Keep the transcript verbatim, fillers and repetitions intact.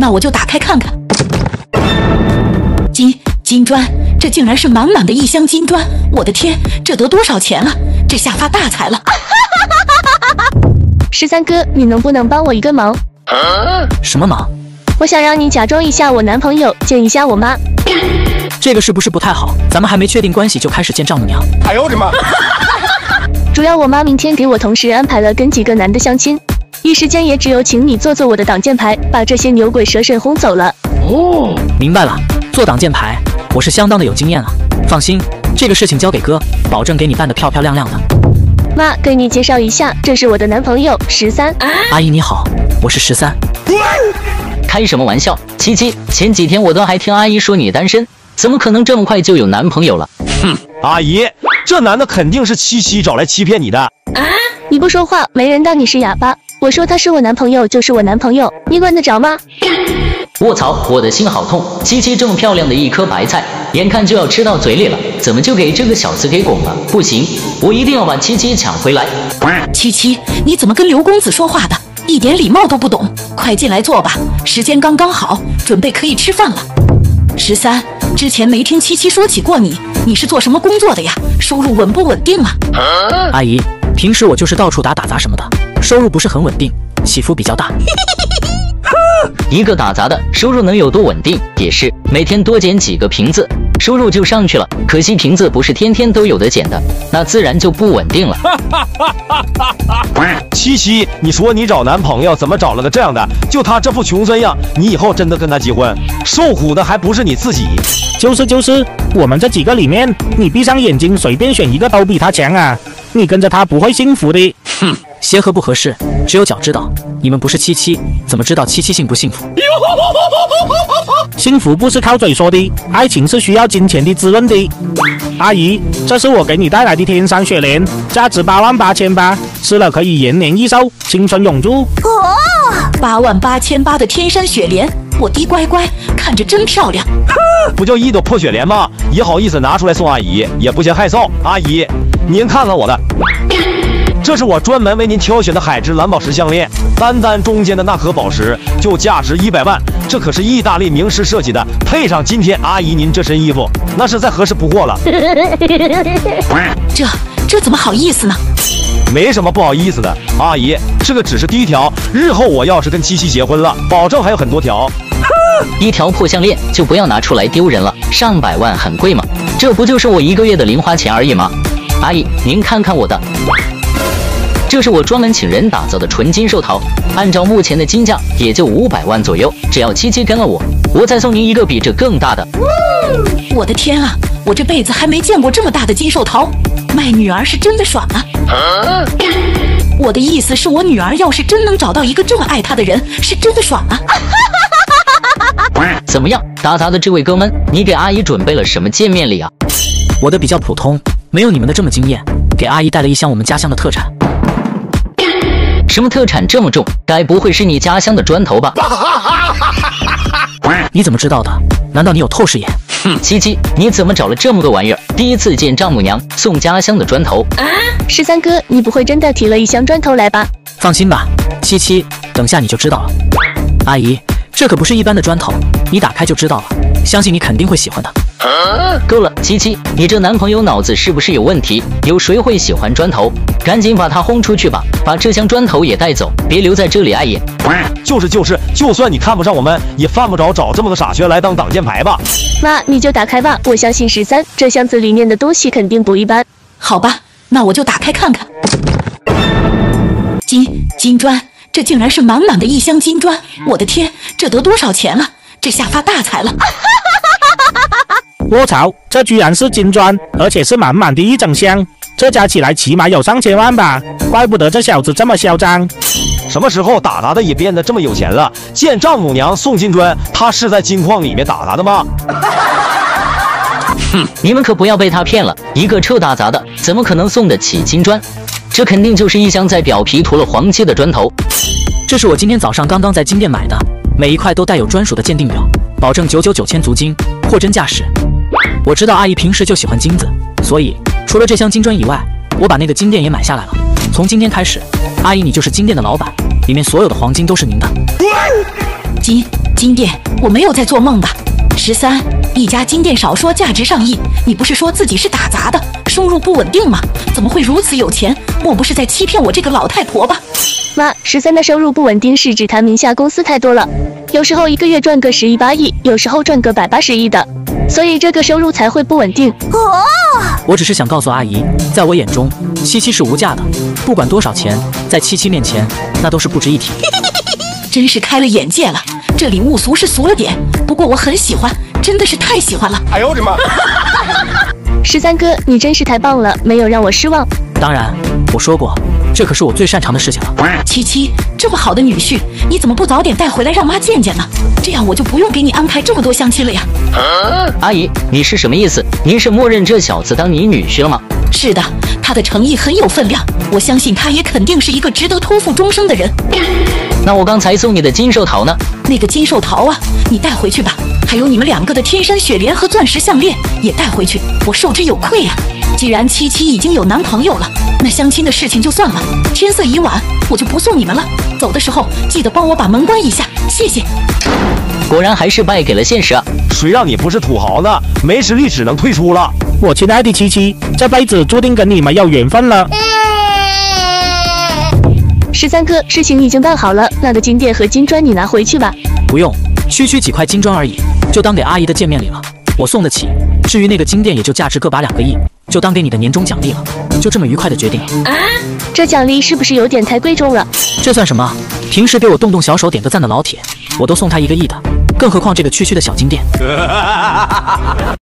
那我就打开看看。金金砖，这竟然是满满的一箱金砖！我的天，这得多少钱了？这下发大财了！ 十三哥，你能不能帮我一个忙？ 啊、 什么忙？ 我想让你假装一下我男朋友，见一下我妈。 这个是不是不太好？咱们还没确定关系就开始见丈母娘。 哎呦我的妈！ 主要我妈明天给我同事安排了跟几个男的相亲，一时间也只有请你做做我的挡箭牌，把这些牛鬼蛇神轰走了。 哦，明白了，做挡箭牌，我是相当的有经验了。放心，这个事情交给哥，保证给你办得漂漂亮亮的。 妈，给你介绍一下，这是我的男朋友十三。 阿姨你好，我是十三。 开什么玩笑，七七，前几天我都还听阿姨说你单身，怎么可能这么快就有男朋友了？ 哼，阿姨，这男的肯定是七七找来欺骗你的。啊！ 你不说话，没人当你是哑巴。我说他是我男朋友就是我男朋友，你管得着吗？ 卧槽，我的心好痛！七七这么漂亮的一颗白菜，眼看就要吃到嘴里了，怎么就给这个小子给拱了？不行，我一定要把七七抢回来！ 七七，你怎么跟刘公子说话的？一点礼貌都不懂！快进来坐吧，时间刚刚好，准备可以吃饭了。十三，之前没听七七说起过你，你是做什么工作的呀？收入稳不稳定啊？ 啊阿姨，平时我就是到处打打杂什么的，收入不是很稳定，起伏比较大。 一个打杂的收入能有多稳定？也是每天多捡几个瓶子，收入就上去了。可惜瓶子不是天天都有的捡的，那自然就不稳定了。 七七，你说你找男朋友怎么找了个这样的？就他这副穷酸样，你以后真的跟他结婚，受苦的还不是你自己？ 就是就是，我们这几个里面，你闭上眼睛随便选一个都比他强啊！你跟着他不会幸福的。 哼，协和不合适，只有脚知道。你们不是七七，怎么知道七七幸不幸福？ 幸福不是靠嘴说的，爱情是需要金钱的滋润的。阿姨，这是我给你带来的天山雪莲，价值八万八千八，吃了可以延年益寿，青春永驻。 哦，八万八千八的天山雪莲，我的乖乖，看着真漂亮。 不就一朵破雪莲吗？也好意思拿出来送阿姨，也不嫌害臊。阿姨，您看看我的。这是我专门为您挑选的海之蓝宝石项链，单单中间的那颗宝石就价值一百万，这可是意大利名师设计的，配上今天阿姨您这身衣服，那是再合适不过了。 这这怎么好意思呢？ 没什么不好意思的，阿姨，这个只是第一条，日后我要是跟七七结婚了，保证还有很多条。 一条破项链就不要拿出来丢人了，上百万很贵吗？这不就是我一个月的零花钱而已吗？阿姨，您看看我的。这是我专门请人打造的纯金寿桃，按照目前的金价也就五百万左右。只要七七跟了我，我再送您一个比这更大的。 我的天啊，我这辈子还没见过这么大的金寿桃，卖女儿是真的爽啊！啊我的意思是我女儿要是真能找到一个这么爱她的人，是真的爽啊！ 怎么样，打杂的这位哥们，你给阿姨准备了什么见面礼啊？ 我的比较普通，没有你们的这么惊艳，给阿姨带了一箱我们家乡的特产。 什么特产这么重？该不会是你家乡的砖头吧？ 你怎么知道的？难道你有透视眼？ 哼，七七，你怎么找了这么个玩意儿？第一次见丈母娘送家乡的砖头啊！ 十三哥，你不会真的提了一箱砖头来吧？ 放心吧，七七，等下你就知道了。阿姨，这可不是一般的砖头，你打开就知道了，相信你肯定会喜欢的。 啊、够了，七七，你这男朋友脑子是不是有问题？有谁会喜欢砖头？赶紧把他轰出去吧，把这箱砖头也带走，别留在这里碍眼。 就是就是，就算你看不上我们，也犯不着找这么个傻缺来当挡箭牌吧。 妈，你就打开吧，我相信十三，这箱子里面的东西肯定不一般。 好吧，那我就打开看看。金金砖，这竟然是满满的一箱金砖！我的天，这得多少钱了？这下发大财了！ 卧槽，这居然是金砖，而且是满满的一整箱，这加起来起码有上千万吧？怪不得这小子这么嚣张。 什么时候打杂的也变得这么有钱了？见丈母娘送金砖，他是在金矿里面打杂的吗？ 哼，你们可不要被他骗了，一个臭打杂的怎么可能送得起金砖？这肯定就是一箱在表皮涂了黄漆的砖头。 这是我今天早上刚刚在金店买的，每一块都带有专属的鉴定表，保证九九九千足金，货真价实。我知道阿姨平时就喜欢金子，所以除了这箱金砖以外，我把那个金店也买下来了。从今天开始，阿姨你就是金店的老板，里面所有的黄金都是您的。 金金店，我没有在做梦吧？十三，一家金店少说价值上亿，你不是说自己是打杂的，收入不稳定吗？怎么会如此有钱？莫不是在欺骗我这个老太婆吧？ 妈，十三的收入不稳定是指他名下公司太多了，有时候一个月赚个十亿八亿，有时候赚个百八十亿的，所以这个收入才会不稳定。 哦， 我只是想告诉阿姨，在我眼中，七七是无价的，不管多少钱，在七七面前，那都是不值一提。 真是开了眼界了，这礼物俗是俗了点，不过我很喜欢，真的是太喜欢了。 哎呦我的妈！ 十三哥，你真是太棒了，没有让我失望。 当然，我说过，这可是我最擅长的事情了。 七七，这么好的女婿，你怎么不早点带回来让妈见见呢？这样我就不用给你安排这么多相亲了呀。 阿姨，你是什么意思？您是默认这小子当你女婿了吗？ 是的，他的诚意很有分量，我相信他也肯定是一个值得托付终生的人。 那我刚才送你的金寿桃呢？ 那个金寿桃啊，你带回去吧。还有你们两个的天山雪莲和钻石项链也带回去，我受之有愧呀、啊。既然七七已经有男朋友了，那相亲的事情就算了。天色已晚，我就不送你们了。走的时候记得帮我把门关一下，谢谢。 果然还是败给了现实啊！ 谁让你不是土豪呢？没实力只能退出了。 我亲爱的七七，这辈子注定跟你没有缘分了。 十三哥，事情已经办好了，那个金店和金砖你拿回去吧。 不用，区区几块金砖而已，就当给阿姨的见面礼了，我送得起。至于那个金店，也就价值个把两个亿，就当给你的年终奖励了。就这么愉快的决定。 啊，这奖励是不是有点太贵重了？ 这算什么？平时给我动动小手点个赞的老铁，我都送他一个亿的，更何况这个区区的小金店。